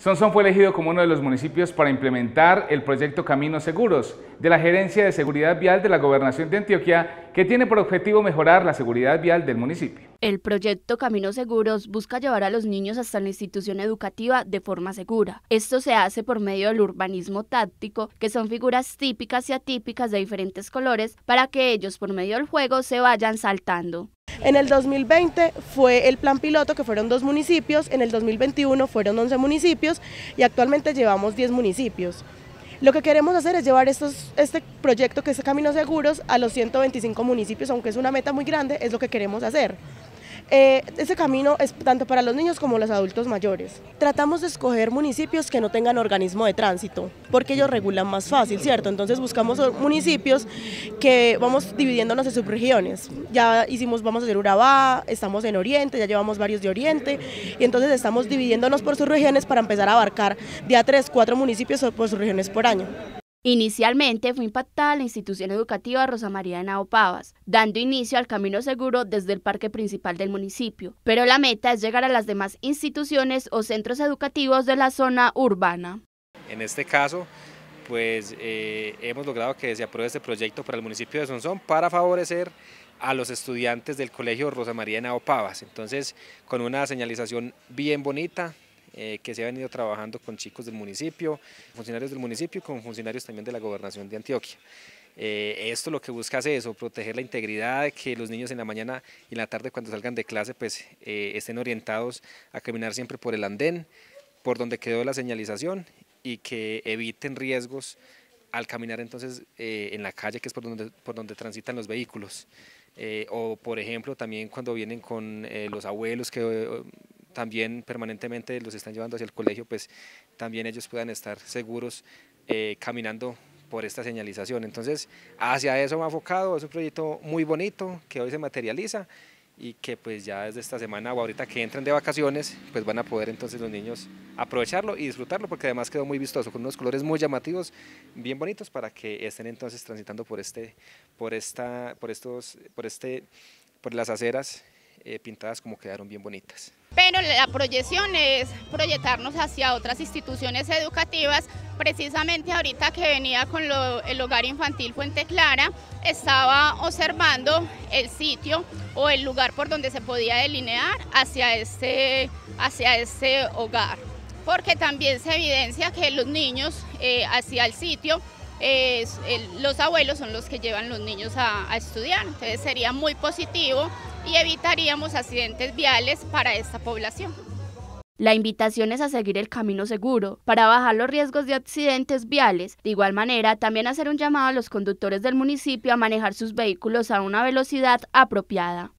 Sonsón fue elegido como uno de los municipios para implementar el proyecto Caminos Seguros de la Gerencia de Seguridad Vial de la Gobernación de Antioquia, que tiene por objetivo mejorar la seguridad vial del municipio. El proyecto Caminos Seguros busca llevar a los niños hasta la institución educativa de forma segura. Esto se hace por medio del urbanismo táctico, que son figuras típicas y atípicas de diferentes colores para que ellos, por medio del juego, se vayan saltando. En el 2020 fue el plan piloto, que fueron 2 municipios, en el 2021 fueron 11 municipios y actualmente llevamos 10 municipios. Lo que queremos hacer es llevar este proyecto, que es Caminos Seguros, a los 125 municipios, aunque es una meta muy grande, es lo que queremos hacer. Ese camino es tanto para los niños como los adultos mayores. Tratamos de escoger municipios que no tengan organismo de tránsito, porque ellos regulan más fácil, ¿cierto? Entonces buscamos municipios que vamos dividiéndonos en subregiones. Ya vamos a hacer Urabá, estamos en Oriente, ya llevamos varios de Oriente, y entonces estamos dividiéndonos por subregiones para empezar a abarcar de a 3, 4 municipios por subregiones por año. Inicialmente fue impactada la institución educativa Rosa María Henao Pavas, dando inicio al Camino Seguro desde el parque principal del municipio, pero la meta es llegar a las demás instituciones o centros educativos de la zona urbana. En este caso, pues hemos logrado que se apruebe este proyecto para el municipio de Sonsón para favorecer a los estudiantes del colegio Rosa María Henao Pavas. Entonces, con una señalización bien bonita, que se ha venido trabajando con chicos del municipio, funcionarios del municipio y con funcionarios también de la Gobernación de Antioquia. Esto lo que busca es eso, proteger la integridad, de que los niños en la mañana y en la tarde cuando salgan de clase pues estén orientados a caminar siempre por el andén, por donde quedó la señalización, y que eviten riesgos al caminar entonces en la calle, que es por donde transitan los vehículos. O por ejemplo también cuando vienen con los abuelos que también permanentemente los están llevando hacia el colegio, pues también ellos puedan estar seguros caminando por esta señalización. Entonces hacia eso me ha enfocado, es un proyecto muy bonito que hoy se materializa y que pues ya desde esta semana o ahorita que entren de vacaciones pues van a poder entonces los niños aprovecharlo y disfrutarlo, porque además quedó muy vistoso con unos colores muy llamativos, bien bonitos, para que estén entonces transitando por las aceras pintadas como quedaron bien bonitas. Pero la proyección es proyectarnos hacia otras instituciones educativas. Precisamente ahorita que venía con el hogar infantil Fuente Clara, estaba observando el sitio o el lugar por donde se podía delinear hacia este hogar, porque también se evidencia que los niños hacia el sitio, los abuelos son los que llevan los niños a estudiar, entonces sería muy positivo y evitaríamos accidentes viales para esta población. La invitación es a seguir el camino seguro para bajar los riesgos de accidentes viales. De igual manera, también hacer un llamado a los conductores del municipio a manejar sus vehículos a una velocidad apropiada.